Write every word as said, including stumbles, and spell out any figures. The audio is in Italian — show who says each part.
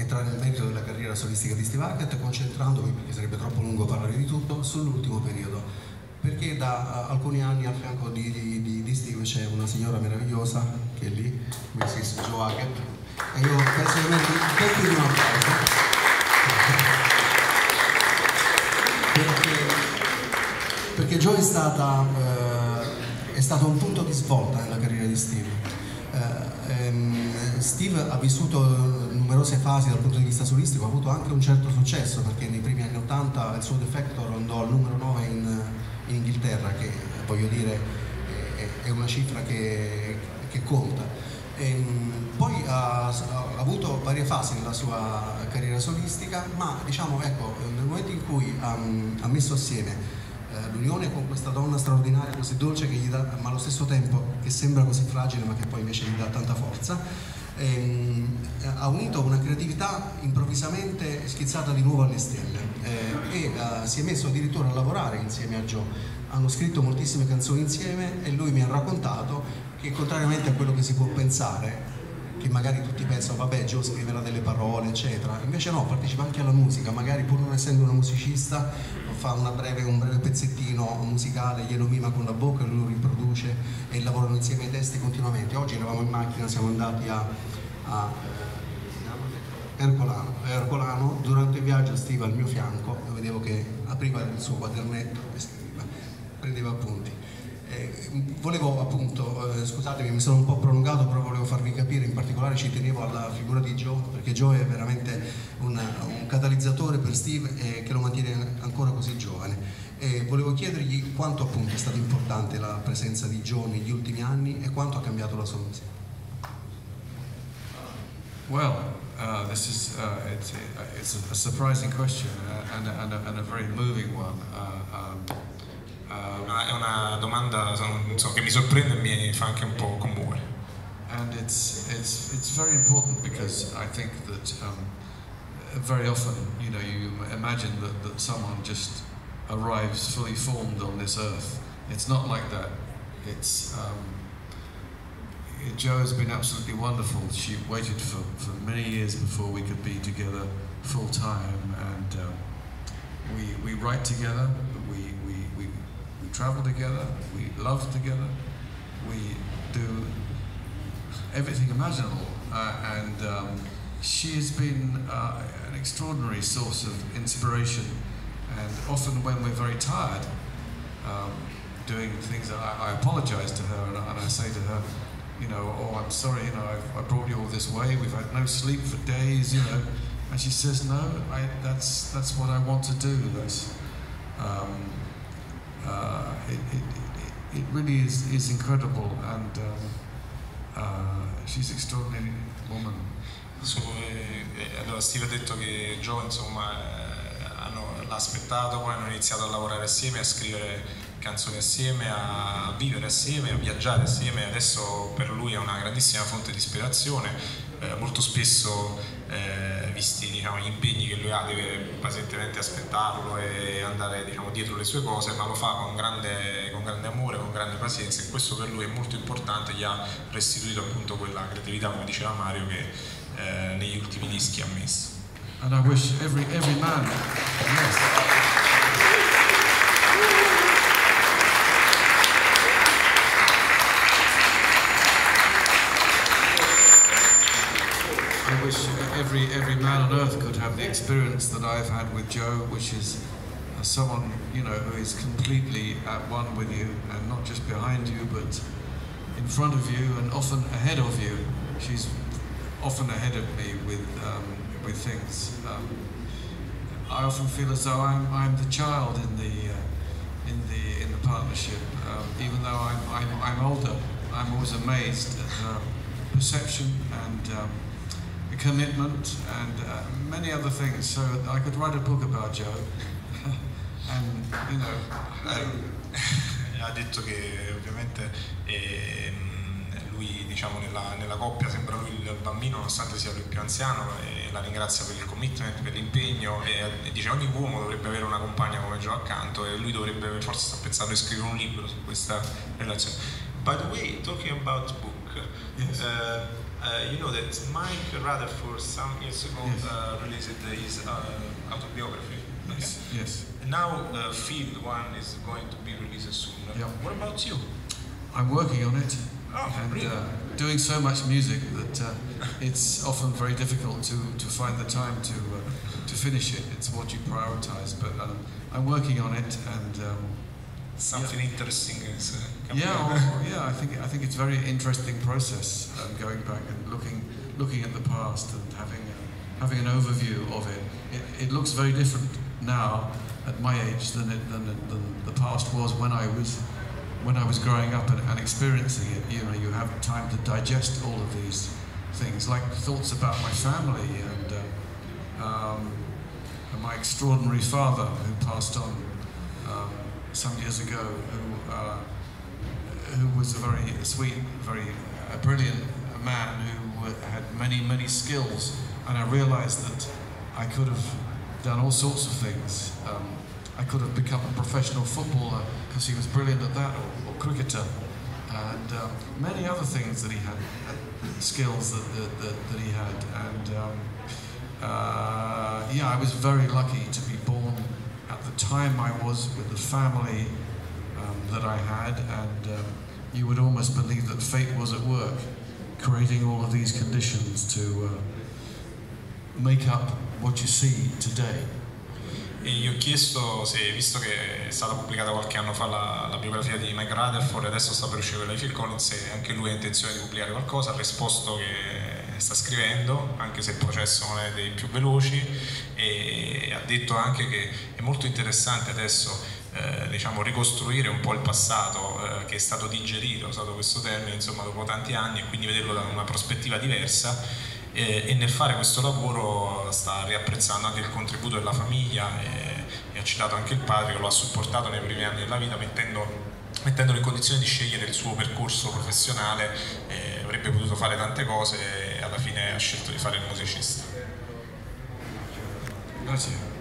Speaker 1: entrare nel merito della carriera solistica di Steve Hackett, concentrandomi, perché sarebbe troppo lungo parlare di tutto, sull'ultimo periodo. Perché da uh, alcuni anni al fianco di, di, di Steve c'è una signora meravigliosa, che è lì, missus Joe Hackett, e io penso che meriti ben più di un applauso. Perché, perché Joe è stata, uh, è stato un punto di svolta nella carriera di Steve. Uh, um, Steve ha vissuto numerose fasi dal punto di vista solistico, ha avuto anche un certo successo, perché nei primi anni ottanta il suo defecto rondò al numero nove in, in Inghilterra, che voglio dire è, è una cifra che, che conta. E, poi ha, ha avuto varie fasi nella sua carriera solistica, ma diciamo, ecco, nel momento in cui ha, ha messo assieme l'unione con questa donna straordinaria, così dolce, che gli dà, ma allo stesso tempo che sembra così fragile ma che poi invece gli dà tanta forza, ehm, ha unito una creatività improvvisamente schizzata di nuovo alle stelle, eh, e uh, si è messo addirittura a lavorare insieme a Joe. Hanno scritto moltissime canzoni insieme e lui mi ha raccontato che, contrariamente a quello che si può pensare, che magari tutti pensano vabbè Joe scriverà delle parole eccetera, invece no, partecipa anche alla musica, magari pur non essendo una musicista fa una breve, un breve pezzettino musicale, glielo mima con la bocca e lui lo riproduce e lavorano insieme ai testi continuamente. Oggi eravamo in macchina, siamo andati a, a Ercolano, Ercolano, durante il viaggio Steve al mio fianco, lo vedevo che apriva il suo quadernetto e scriveva, prendeva appunti. Eh, volevo appunto, eh, scusatemi, mi sono un po' prolungato, però volevo farvi capire, in particolare ci tenevo alla figura di Joe, perché Joe è veramente un, un catalizzatore per Steve e che lo mantiene ancora così giovane. E volevo chiedergli quanto appunto è stata importante la presenza di Joe negli ultimi anni e quanto ha cambiato la sua musica.
Speaker 2: Well, uh, this is uh, it's, it's a surprising question uh, and, a, and, a, and a very moving one. Uh, um,
Speaker 3: Uh, è una domanda so, che mi sorprende e mi fa anche un po' commuovere.
Speaker 2: And it's it's it's very important because I think that um, very often, you know, you imagine that, that someone just arrives fully formed on this earth. It's not like that. It's um, Jo has been absolutely wonderful. She waited for, for many years before we could be together full time, and um, we we write together. We we we we travel together. We love together. We do everything imaginable, uh, and um, she has been uh, an extraordinary source of inspiration. And often, when we're very tired, um, doing things, I, I apologize to her, and I, and I say to her, you know, oh, I'm sorry, you know, I've, I brought you all this way. We've had no sleep for days, you know. And she says, no, I, that's that's what I want to do. That's um, uh, it, it, it, it really is is incredible, and um, uh, she's an extraordinary woman.
Speaker 3: So, eh, allora Steve ha detto che Jo, insomma, l'ha aspettato, poi hanno iniziato a lavorare assieme, a scrivere canzoni assieme, a vivere assieme, a viaggiare assieme. Adesso per lui è una grandissima fonte di ispirazione. Eh, molto spesso, eh, visti, diciamo, gli impegni che lui ha, deve pazientemente aspettarlo e andare, diciamo, dietro le sue cose, ma lo fa con grande, con grande amore, con grande pazienza, e questo per lui è molto importante. Gli ha restituito appunto quella creatività, come diceva Mario, che eh, negli ultimi dischi ha messo.
Speaker 2: And I wish every every man, yes. I wish every every man on earth could have the experience that I've had with Jo, which is uh, someone, you know, who is completely at one with you, and not just behind you, but in front of you, and often ahead of you. She's often ahead of me with um, with things. Um, I often feel as though I'm I'm the child in the uh, in the in the partnership, um, even though I'm, I'm I'm older. I'm always amazed at her perception and um, commitment and uh, many other things. So I could write a book about Jo. And you know,
Speaker 3: eh, ha detto che ovviamente eh, lui, diciamo, nella, nella coppia sembra lui il bambino, nonostante sia lui il più anziano, e la ringrazia per il commitment, per l'impegno, e, e dice ogni uomo dovrebbe avere una compagna come Jo accanto, e lui dovrebbe, forse sta pensando di scrivere un libro su questa relazione. By the way, talking about book,
Speaker 2: yes.
Speaker 3: uh, Uh, you know that Mike Rutherford some years ago
Speaker 2: Yes.
Speaker 3: uh, released his uh, autobiography.
Speaker 2: Yes. Yes.
Speaker 3: Now uh, Phil one is going to be released soon.
Speaker 2: Yep.
Speaker 3: What about you?
Speaker 2: I'm working on it.
Speaker 3: Oh,
Speaker 2: and
Speaker 3: really?
Speaker 2: uh, doing so much music that uh, it's often very difficult to, to find the time to uh, to finish it. It's what you prioritize, but um, I'm working on it, and um,
Speaker 3: Something
Speaker 2: yeah.
Speaker 3: interesting is uh, coming
Speaker 2: yeah,
Speaker 3: up.
Speaker 2: well, yeah. I think I think it's a very interesting process, um, going back and looking looking at the past and having a, having an overview of it. it. It looks very different now at my age than it than, than the past was when I was. When I was growing up and, and experiencing it. You know, you have time to digest all of these things, like thoughts about my family and, uh, um, and my extraordinary father who passed on um, some years ago, who uh, who was a very sweet, very uh, brilliant man who had many, many skills, and I realized that I could have done all sorts of things. Um, I could have become a professional footballer because he was brilliant at that, or, or cricketer, and um, many other things that he had, uh, skills that, that, that, that he had. And um, uh, yeah, I was very lucky to be born at the time I was with the family um, that I had, and um, you would almost believe that fate was at work, creating all of these conditions to uh, make up what you see today.
Speaker 3: E gli ho chiesto se, visto che è stata pubblicata qualche anno fa la, la biografia di Mike Rutherford e adesso sta per uscire quella di Phil Collins, se anche lui ha intenzione di pubblicare qualcosa, ha risposto che sta scrivendo, anche se il processo non è dei più veloci, e ha detto anche che è molto interessante adesso eh, diciamo, ricostruire un po' il passato eh, che è stato digerito, ho usato questo termine, insomma, dopo tanti anni, e quindi vederlo da una prospettiva diversa. E nel fare questo lavoro sta riapprezzando anche il contributo della famiglia e, e ha citato anche il padre che lo ha supportato nei primi anni della vita, mettendo, mettendolo in condizione di scegliere il suo percorso professionale. E avrebbe potuto fare tante cose e alla fine ha scelto di fare il musicista.
Speaker 2: Grazie.